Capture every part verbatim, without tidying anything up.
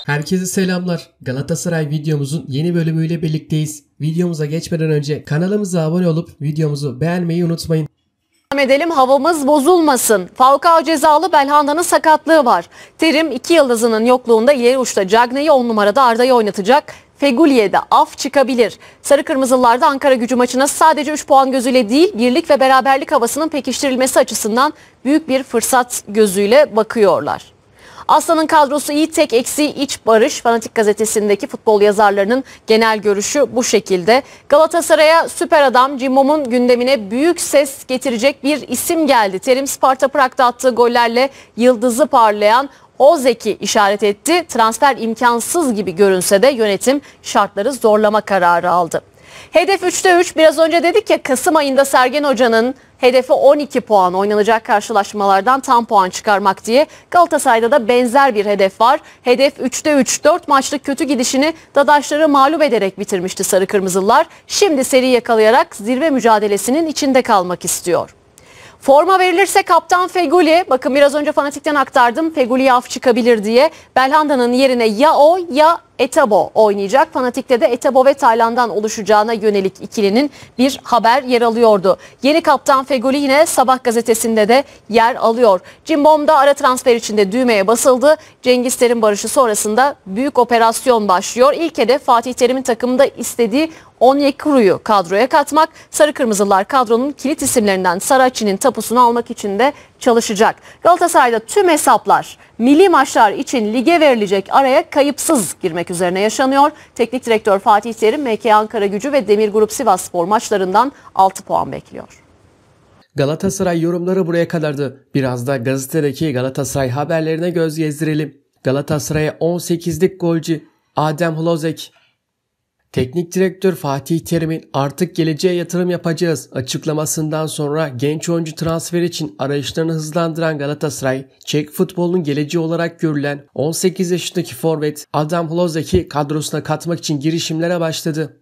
Herkese selamlar. Galatasaray videomuzun yeni bölümüyle birlikteyiz. Videomuza geçmeden önce kanalımıza abone olup videomuzu beğenmeyi unutmayın. Devam edelim, havamız bozulmasın. Falcao cezalı, Belhanda'nın sakatlığı var. Terim iki yıldızının yokluğunda ileri uçta Cagney'i on numarada Arda'yı oynatacak. Fegüli'ye de af çıkabilir. Sarı Kırmızılılar da Ankara Gücü maçına sadece üç puan gözüyle değil, birlik ve beraberlik havasının pekiştirilmesi açısından büyük bir fırsat gözüyle bakıyorlar. Aslan'ın kadrosu iyi, tek eksiği iç barış. Fanatik gazetesindeki futbol yazarlarının genel görüşü bu şekilde. Galatasaray'a süper adam Cimbom'un gündemine büyük ses getirecek bir isim geldi. Terim Sparta Prag'da attığı gollerle yıldızı parlayan Ozek'i işaret etti. Transfer imkansız gibi görünse de yönetim şartları zorlama kararı aldı. Hedef üçte üç. Biraz önce dedik ya, Kasım ayında Sergen Hoca'nın hedefi on iki puan, oynanacak karşılaşmalardan tam puan çıkarmak diye. Galatasaray'da da benzer bir hedef var. Hedef üçte üç. dört maçlık kötü gidişini Dadaşları mağlup ederek bitirmişti Sarı Kırmızılar. Şimdi seri yakalayarak zirve mücadelesinin içinde kalmak istiyor. Forma verilirse kaptan Fegüli, bakın biraz önce Fanatik'ten aktardım, Fegüli'ye af çıkabilir diye. Belhanda'nın yerine ya o ya Etebo oynayacak. Fanatik'te de Etebo ve Taylan'dan oluşacağına yönelik ikilinin bir haber yer alıyordu. Yeni kaptan Fegüli yine Sabah gazetesinde de yer alıyor. Cimbom'da ara transfer içinde düğmeye basıldı. Cengiz Terim barışı sonrasında büyük operasyon başlıyor. İlk hedef Fatih Terim'in takımında istediği Onyekuru'yu kadroya katmak. Sarı Kırmızılar kadronun kilit isimlerinden Saracchi'nin tapusunu almak için de çalışacak. Galatasaray'da tüm hesaplar milli maçlar için lige verilecek araya kayıpsız girmek üzerine yaşanıyor. Teknik direktör Fatih Terim, M K Ankara Gücü ve Demirgrup Sivasspor maçlarından altı puan bekliyor. Galatasaray yorumları buraya kadardı. Biraz da gazetedeki Galatasaray haberlerine göz gezdirelim. Galatasaray'a on sekizlik golcü Adem Hlozek. Teknik direktör Fatih Terim'in artık geleceğe yatırım yapacağız açıklamasından sonra genç oyuncu transferi için arayışlarını hızlandıran Galatasaray, Çek futbolunun geleceği olarak görülen on sekiz yaşındaki forvet Adem Hlozek'i kadrosuna katmak için girişimlere başladı.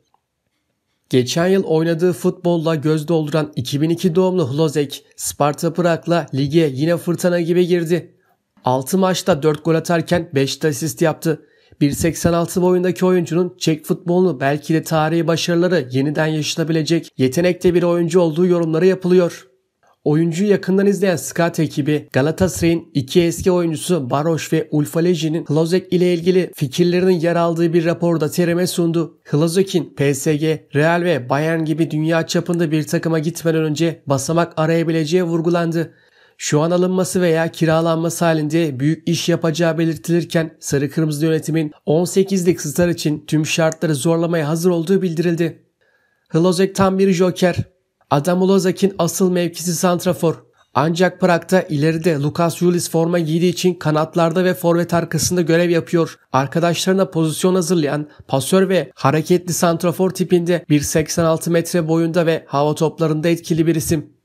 Geçen yıl oynadığı futbolla göz dolduran iki bin iki doğumlu Hlozek, Sparta Prag'la lige yine fırtına gibi girdi. altı maçta dört gol atarken beş de asist yaptı. bir seksen altı boyundaki oyuncunun Çek futbolunu belki de tarihi başarıları yeniden yaşatabilecek yetenekte bir oyuncu olduğu yorumları yapılıyor. Oyuncuyu yakından izleyen scout ekibi Galatasaray'ın iki eski oyuncusu Baroş ve Ulfaleji'nin Hlozek ile ilgili fikirlerinin yer aldığı bir raporda Terim'e sundu. Hlozek'in P S G, Real ve Bayern gibi dünya çapında bir takıma gitmeden önce basamak arayabileceği vurgulandı. Şu an alınması veya kiralanması halinde büyük iş yapacağı belirtilirken Sarı Kırmızı yönetimin on sekizlik star için tüm şartları zorlamaya hazır olduğu bildirildi. Hlozek tam bir joker. Adam Hlozek'in asıl mevkisi santrafor. Ancak Prag'da ileride Lucas Yulis forma giydiği için kanatlarda ve forvet arkasında görev yapıyor. Arkadaşlarına pozisyon hazırlayan, pasör ve hareketli santrafor tipinde bir seksen altı metre boyunda ve hava toplarında etkili bir isim.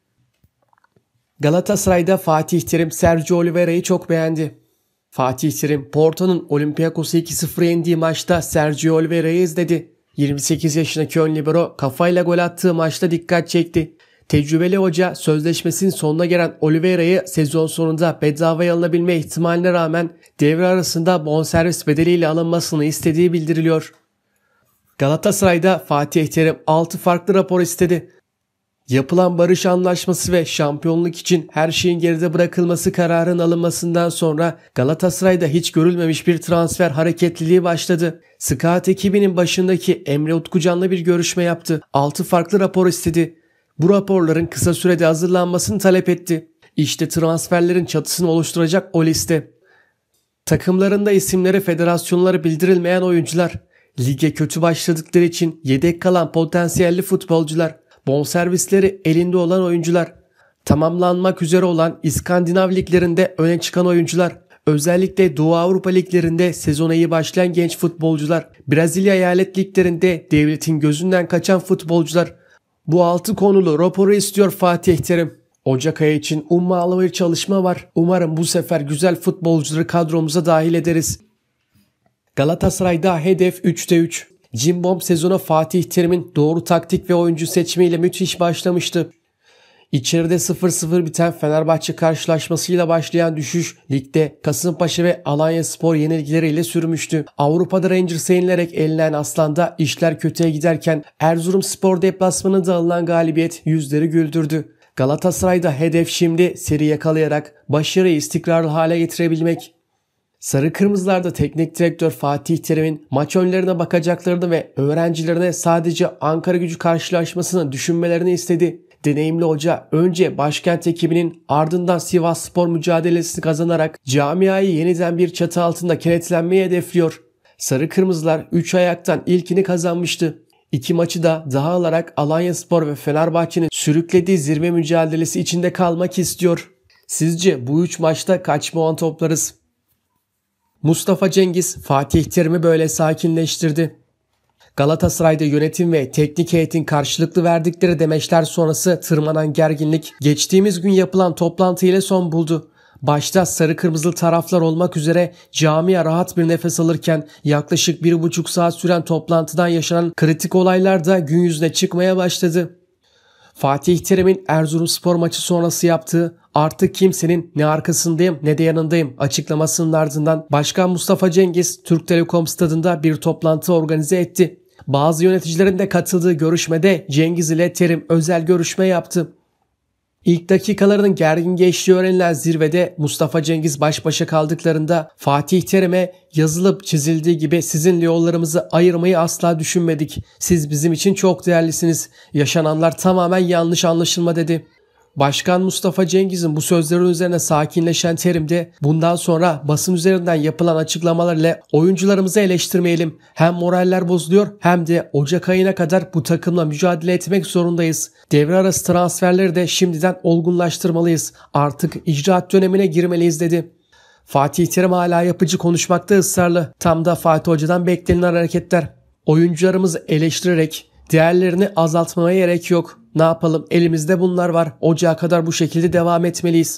Galatasaray'da Fatih Terim Sergio Oliveira'yı çok beğendi. Fatih Terim, Porto'nun Olympiakos'u iki sıfır yendiği maçta Sergio Oliveira'yı izledi. yirmi sekiz yaşındaki ön libero kafayla gol attığı maçta dikkat çekti. Tecrübeli hoca sözleşmesinin sonuna gelen Oliveira'yı sezon sonunda bedavaya alınabilme ihtimaline rağmen devre arasında bonservis bedeliyle alınmasını istediği bildiriliyor. Galatasaray'da Fatih Terim altı farklı rapor istedi. Yapılan barış anlaşması ve şampiyonluk için her şeyin geride bırakılması kararının alınmasından sonra Galatasaray'da hiç görülmemiş bir transfer hareketliliği başladı. Scout ekibinin başındaki Emre Utkucan'la bir görüşme yaptı. altı farklı rapor istedi. Bu raporların kısa sürede hazırlanmasını talep etti. İşte transferlerin çatısını oluşturacak o liste. Takımlarında isimleri federasyonlara bildirilmeyen oyuncular, lige kötü başladıkları için yedek kalan potansiyelli futbolcular, bonservisleri elinde olan oyuncular, tamamlanmak üzere olan İskandinav liglerinde öne çıkan oyuncular, özellikle Doğu Avrupa liglerinde sezona iyi başlayan genç futbolcular, Brezilya eyalet liglerinde devletin gözünden kaçan futbolcular. Bu altı konulu raporu istiyor Fatih Terim. Ocak ayı için ummalı bir çalışma var. Umarım bu sefer güzel futbolcuları kadromuza dahil ederiz. Galatasaray'da hedef üçte üç. Cimbom sezona Fatih Terim'in doğru taktik ve oyuncu seçimiyle müthiş başlamıştı. İçeride sıfır sıfır biten Fenerbahçe karşılaşmasıyla başlayan düşüş ligde Kasımpaşa ve Alanyaspor yenilgileriyle sürmüştü. Avrupa'da Rangers'a yenilerek elenen Aslan'da işler kötüye giderken Erzurumspor deplasmanında alınan galibiyet yüzleri güldürdü. Galatasaray'da hedef şimdi seri yakalayarak başarıyı istikrarlı hale getirebilmek. Sarı Kırmızılar'da teknik direktör Fatih Terim'in maç önlerine bakacaklarını ve öğrencilerine sadece Ankaragücü karşılaşmasını düşünmelerini istedi. Deneyimli hoca önce başkent ekibinin ardından Sivasspor mücadelesini kazanarak camiayı yeniden bir çatı altında kenetlenmeyi hedefliyor. Sarı Kırmızılar üç ayaktan ilkini kazanmıştı. İki maçı da daha alarak Alanyaspor ve Fenerbahçe'nin sürüklediği zirve mücadelesi içinde kalmak istiyor. Sizce bu üç maçta kaç puan toplarız? Mustafa Cengiz Fatih Terim'i böyle sakinleştirdi. Galatasaray'da yönetim ve teknik heyetin karşılıklı verdikleri demeçler sonrası tırmanan gerginlik geçtiğimiz gün yapılan toplantı ile son buldu. Başta sarı kırmızılı taraflar olmak üzere camia rahat bir nefes alırken yaklaşık bir buçuk saat süren toplantıdan yaşanan kritik olaylar da gün yüzüne çıkmaya başladı. Fatih Terim'in Erzurumspor maçı sonrası yaptığı "Artık kimsenin ne arkasındayım ne de yanındayım" açıklamasının ardından Başkan Mustafa Cengiz Türk Telekom stadında bir toplantı organize etti. Bazı yöneticilerin de katıldığı görüşmede Cengiz ile Terim özel görüşme yaptı. İlk dakikalarının gergin geçtiği öğrenilen zirvede Mustafa Cengiz baş başa kaldıklarında Fatih Terim'e "Yazılıp çizildiği gibi sizinle yollarımızı ayırmayı asla düşünmedik. Siz bizim için çok değerlisiniz. Yaşananlar tamamen yanlış anlaşılma" dedi. Başkan Mustafa Cengiz'in bu sözleri üzerine sakinleşen Terim de bundan sonra basın üzerinden yapılan açıklamalar ile oyuncularımızı eleştirmeyelim. Hem moraller bozuluyor hem de Ocak ayına kadar bu takımla mücadele etmek zorundayız. Devre arası transferleri de şimdiden olgunlaştırmalıyız. Artık icraat dönemine girmeliyiz dedi. Fatih Terim hala yapıcı konuşmakta ısrarlı. Tam da Fatih Hoca'dan beklenilen hareketler. Oyuncularımızı eleştirerek değerlerini azaltmaya gerek yok. Ne yapalım, elimizde bunlar var. Ocağa kadar bu şekilde devam etmeliyiz.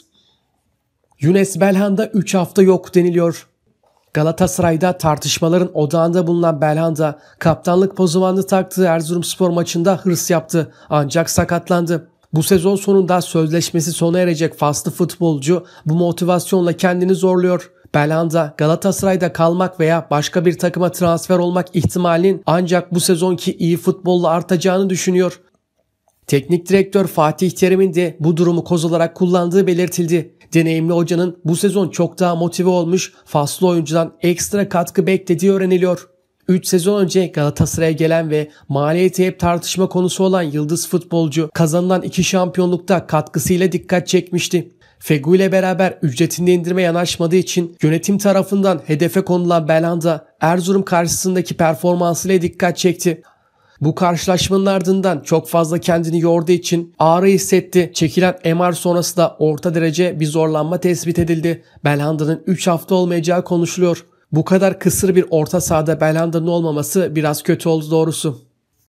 Younes Belhanda üç hafta yok deniliyor. Galatasaray'da tartışmaların odağında bulunan Belhanda kaptanlık pozumanını taktığı Erzurumspor maçında hırs yaptı ancak sakatlandı. Bu sezon sonunda sözleşmesi sona erecek faslı futbolcu bu motivasyonla kendini zorluyor. Belhanda Galatasaray'da kalmak veya başka bir takıma transfer olmak ihtimalinin ancak bu sezonki iyi futbolla artacağını düşünüyor. Teknik direktör Fatih Terim'in de bu durumu koz olarak kullandığı belirtildi. Deneyimli hocanın bu sezon çok daha motive olmuş, faslı oyuncudan ekstra katkı beklediği öğreniliyor. üç sezon önce Galatasaray'a gelen ve maliyeti hep tartışma konusu olan yıldız futbolcu kazanılan iki şampiyonlukta katkısıyla dikkat çekmişti. Fegu ile beraber ücretinde indirme yanaşmadığı için yönetim tarafından hedefe konulan Belhanda Erzurum karşısındaki performansıyla dikkat çekti. Bu karşılaşmanın ardından çok fazla kendini yorduğu için ağrı hissetti. Çekilen M R sonrası da orta derece bir zorlanma tespit edildi. Belhanda'nın üç hafta olmayacağı konuşuluyor. Bu kadar kısır bir orta sahada Belhanda'nın olmaması biraz kötü oldu doğrusu.